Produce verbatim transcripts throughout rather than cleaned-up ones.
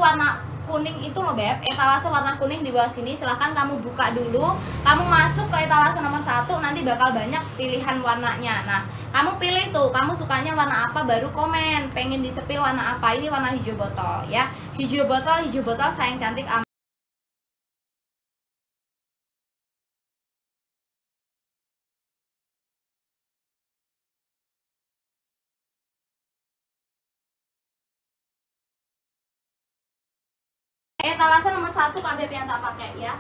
warna kuning itu loh beb, etalase warna kuning di bawah sini. Silahkan kamu buka dulu, kamu masuk ke etalase nomor satu, nanti bakal banyak pilihan warnanya. Nah kamu pilih tuh, kamu sukanya warna apa, baru komen pengen disepil warna apa. Ini warna hijau botol ya, hijau botol, hijau botol sayang cantik. Etalase nomor satu Kak Beb yang tak pakai ya,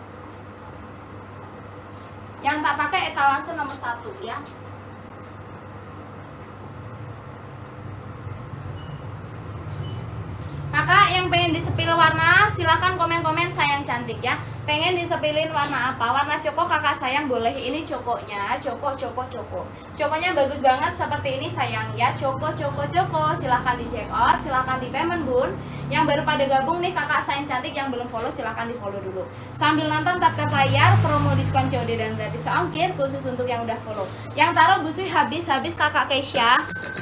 yang tak pakai etalase nomor satu ya. Kakak yang pengen disepil warna silahkan komen-komen sayang cantik ya. Pengen disepilin warna apa? Warna coko kakak sayang boleh. Ini cokonya, coko coko coko. Cokonya bagus banget seperti ini sayang ya. Coko coko coko. Silahkan di check out, silahkan di payment bun. Yang baru pada gabung nih kakak sayang cantik yang belum follow silahkan di follow dulu. Sambil nonton tap-tap layar, promo diskon C O D dan gratis ongkir khusus untuk yang udah follow. Yang taruh busui habis-habis kakak Keisha.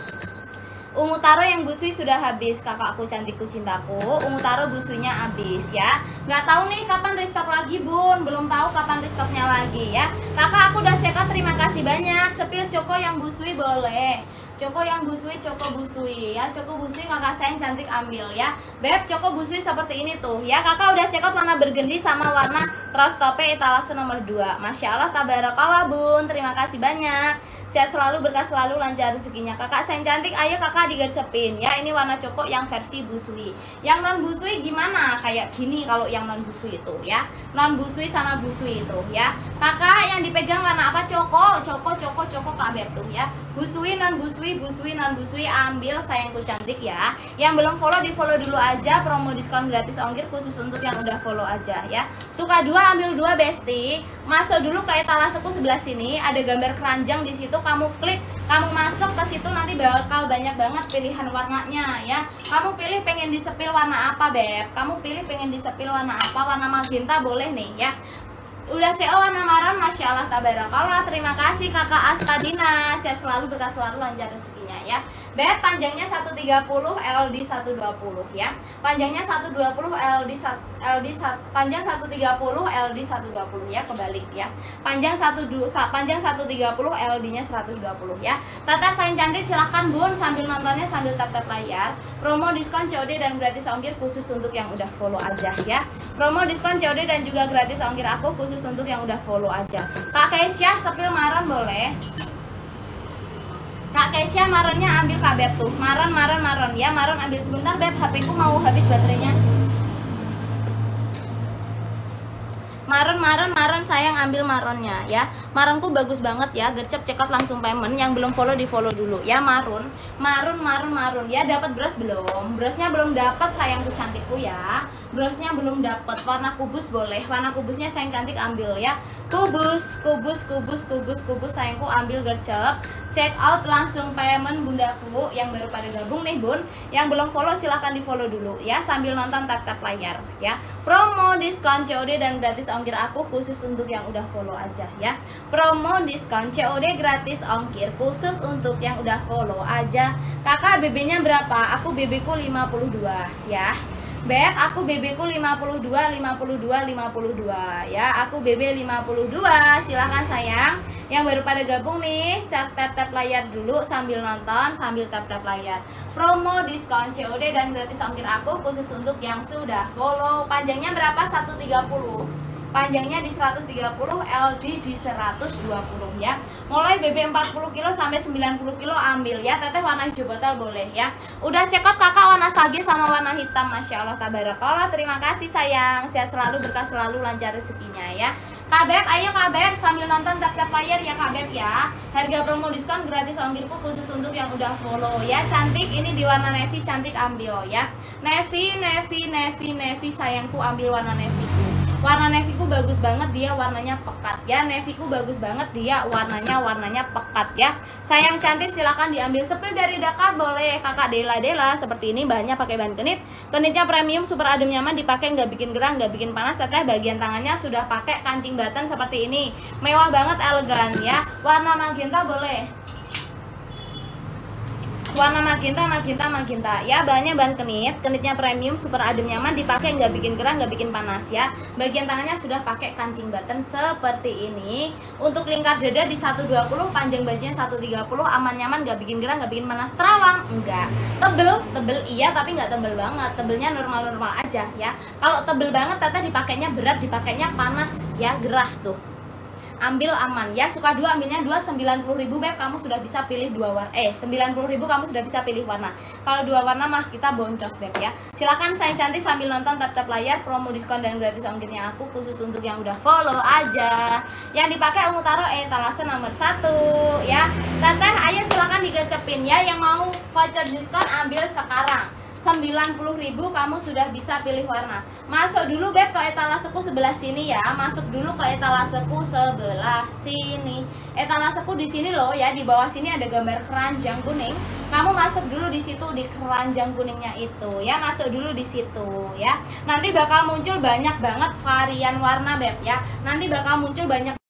Ungu taro yang busui sudah habis kakakku cantikku cintaku. Ungu taro busuinya habis ya. Nggak tahu nih kapan restock lagi bun. Belum tahu kapan restocknya lagi ya. Kakak aku udah cekat, terima kasih banyak. Sepil coko yang busui boleh. Coko yang busui, coko busui ya. Coko busui kakak sayang cantik ambil ya. Beb coko busui seperti ini tuh ya. Kakak udah cekot warna burgundy sama warna rose tope etalase nomor dua. Masya Allah tabarakallah bun. Terima kasih banyak. Sehat selalu, berkah selalu, lancar rezekinya. Kakak sayang cantik, ayo kakak digarisepin ya. Ini warna coko yang versi busui. Yang non busui gimana? Kayak gini kalau yang non busui itu ya. Non busui sama busui itu ya. Kakak yang dipegang warna apa? Coko, coko, coko, coko Kak Beb tuh ya. Busui, non busui, busui, non busui, ambil sayangku cantik ya. Yang belum follow di follow dulu aja. Promo diskon gratis ongkir khusus untuk yang udah follow aja ya. Suka dua ambil dua besti. Masuk dulu ke etalaseku sebelah sini. Ada gambar keranjang di situ. Kamu klik, kamu masuk ke situ nanti bakal banyak banget pilihan warnanya ya. Kamu pilih pengen disepil warna apa beb? Kamu pilih pengen disepil warna apa? Warna magenta boleh nih ya. Udah C O warna maron, masya Allah tabarakallah. Terima kasih kakak Askadina. Sehat selalu, berkah selalu, lancar rezekinya ya. Beb panjangnya seratus tiga puluh, L D seratus dua puluh ya. Panjangnya seratus dua puluh, L D L D panjang seratus tiga puluh, L D seratus dua puluh ya, kebalik ya. Panjang satu panjang seratus tiga puluh, L D-nya seratus dua puluh ya. Tata sayang cantik silahkan bun sambil nontonnya sambil tap-tap layar. Promo diskon C O D dan gratis ongkir khusus untuk yang udah follow aja ya. Promo diskon C O D dan juga gratis ongkir aku khusus untuk yang udah follow aja. Kak Keisha sepil maron boleh. Kak Keisha maronnya ambil Kak Beb tuh. Maron, maron, maron ya. Maron ambil sebentar Beb, H P ku mau habis baterainya. Maron, maron, maron sayang ambil maronnya ya. Maronku bagus banget ya. Gercep cekot langsung payment. Yang belum follow di follow dulu ya. Marun, marun, marun, marun ya. Dapat bros belum? Brosnya belum dapat sayangku cantikku ya. Brosnya belum dapat. Warna kubus boleh. Warna kubusnya sayang cantik ambil ya. Kubus, kubus, kubus, kubus, kubus sayangku ambil gercep. Check out langsung payment bundaku yang baru pada gabung nih bun. Yang belum follow silahkan di follow dulu ya sambil nonton tap-tap layar ya. Promo diskon C O D dan gratis ongkir aku khusus untuk yang udah follow aja ya. Promo diskon C O D gratis ongkir khusus untuk yang udah follow aja. Kakak B B-nya berapa? Aku B B-ku lima puluh dua ya. Beb, aku B B-ku lima puluh dua, lima puluh dua, lima puluh dua ya. Aku B B lima puluh dua. Silahkan sayang. Yang baru pada gabung nih, tap-tap layar dulu sambil nonton, sambil tap-tap layar. Promo diskon C O D dan gratis ongkir aku khusus untuk yang sudah follow. Panjangnya berapa? seratus tiga puluh. Panjangnya di seratus tiga puluh, L D di seratus dua puluh ya. Mulai B B empat puluh kilo sampai sembilan puluh kilo ambil ya. Teteh warna hijau botol boleh ya. Udah cekot kakak warna sage sama warna hitam. Masya Allah tabarakallah. Terima kasih sayang. Sehat selalu, berkah selalu, lancar rezekinya ya. Kak Beb, ayo Kak Beb sambil nonton tap-tap layar ya Kak Beb ya. Harga promo diskon gratis ongkirku khusus untuk yang udah follow ya. Cantik ini di warna navy, cantik ambil ya. Navy, navy, navy, navy sayangku ambil warna navy. Warna neviku bagus banget, dia warnanya pekat ya. Neviku bagus banget, dia warnanya warnanya pekat ya. Sayang cantik silahkan diambil. Sepil dari Dakar boleh kakak Dela Dela. Seperti ini bahannya pakai bahan kenit. Kenitnya premium, super adem nyaman, dipakai nggak bikin gerah, nggak bikin panas. Teteh bagian tangannya sudah pakai kancing button seperti ini. Mewah banget, elegan ya. Warna magenta boleh. warna magenta, magenta, magenta ya. Bahannya bahan kenit, kenitnya premium, super adem, nyaman dipakai, nggak bikin gerah, nggak bikin panas ya. Bagian tangannya sudah pakai kancing button seperti ini. Untuk lingkar dada di seratus dua puluh, panjang bajunya seratus tiga puluh, aman, nyaman, nggak bikin gerah, nggak bikin panas. Terawang enggak, tebel, tebel iya tapi nggak tebel banget, tebelnya normal-normal aja ya. Kalau tebel banget teteh dipakainya berat, dipakainya panas ya, gerah tuh. Ambil aman ya, suka dua ambilnya dua, sembilan puluh ribu beb, kamu sudah bisa pilih dua warna, eh sembilan puluh ribu kamu sudah bisa pilih warna. Kalau dua warna mah kita boncos beb ya. Silahkan sayang cantik sambil nonton tap-tap layar, promo diskon dan gratis ongkirnya aku khusus untuk yang udah follow aja. Yang dipakai ungu taro etalase nomor satu ya. Teteh ayo silahkan digercepin ya, yang mau voucher diskon ambil sekarang. Sembilan puluh ribu kamu sudah bisa pilih warna. Masuk dulu beb ke etalaseku sebelah sini ya. Masuk dulu ke etalaseku sebelah sini. Etalaseku di sini loh ya, di bawah sini ada gambar keranjang kuning. Kamu masuk dulu di situ, di keranjang kuningnya itu ya. Masuk dulu di situ ya. Nanti bakal muncul banyak banget varian warna beb ya. Nanti bakal muncul banyak